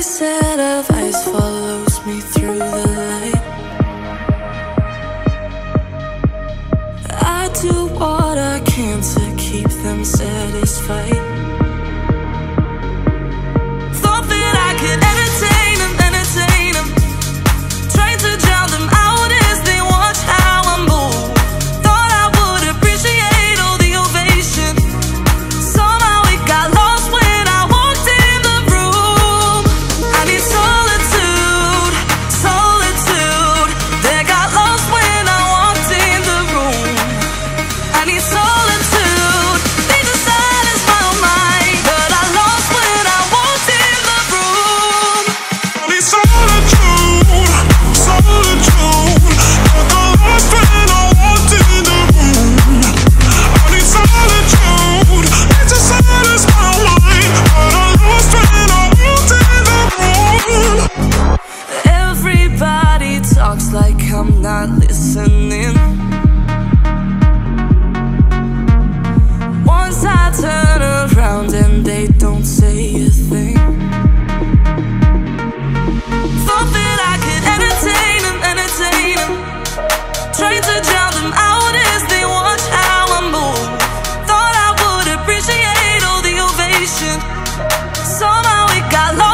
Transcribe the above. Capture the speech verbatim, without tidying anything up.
Every set of eyes follows me through the light. I do what I can to keep them satisfied. Thought that I could entertain them, entertain them. Trying to drown them out as they watch how I move. Thought I would appreciate all the ovation. Somehow it got lost when I walked in the room. I need solitude, solitude. That got lost when I walked in the room. I need solitude, need to satisfy my mind, but I lost when I walked in the room. I need solitude, solitude. I got lost when I walked in the room. I need solitude, need to satisfy my mind, but I lost when I walked in the room. Everybody talks like I'm not listening. Once I turn around and they don't say a thing. Thought that I could entertain them, entertain them. Trying to drown them out as they watch how I move. Thought I would appreciate all the ovation. Somehow it got lost